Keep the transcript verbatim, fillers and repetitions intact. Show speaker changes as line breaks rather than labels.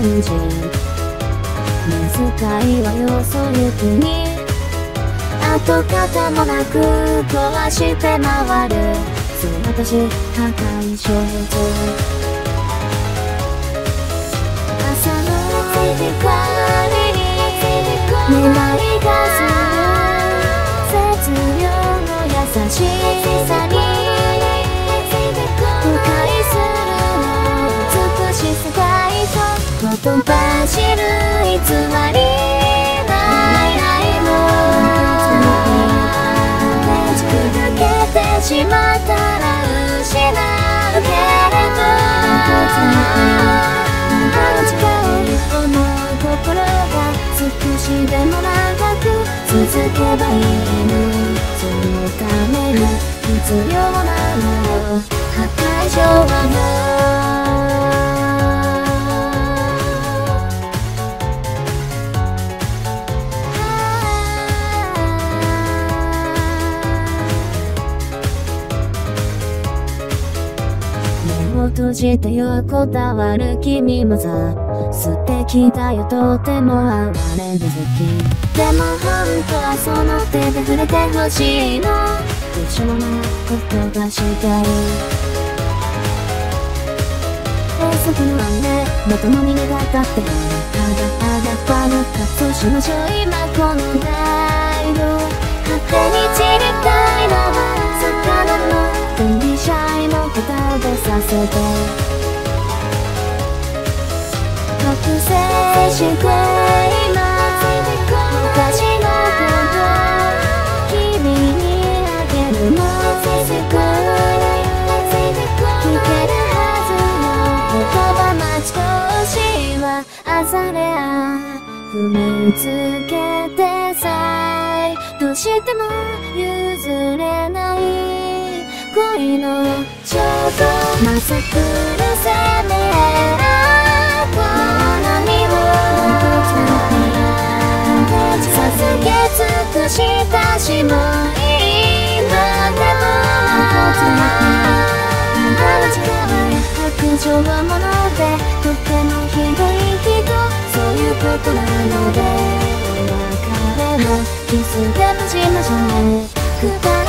感じ、目遣いはよそ行きに跡形もなく壊して回る、そう私破壊衝突。朝の光に願いがする絶妙の優しさに迂回する美しさがいとほとばしる偽りない愛も砕けてしまったら失うけれど、思う心が少しでも長く続けばいいの、そのために必要なの破壊衝動。目を閉じて横たわる君もさ、素敵だよとても哀れみ好き。でも本当はその手で触れてほしいの、どうしようもないことがしたい。遠足の雨まともに願ったってあだあだばぬかそうしましょう今この態度。果てに散りたいのは魚の電離シャイの答えでさせて覚醒して今昔のこと君にあげるもせすく聞けるはずの言葉待ち遠しはアザレア踏みつけてさえどうしても譲れない恋のちょうどまさくる攻めこの身を捧げ尽くしたしも今でも白状はものでとてもひどい人、そういうことなので別れもキスでもしましょうね。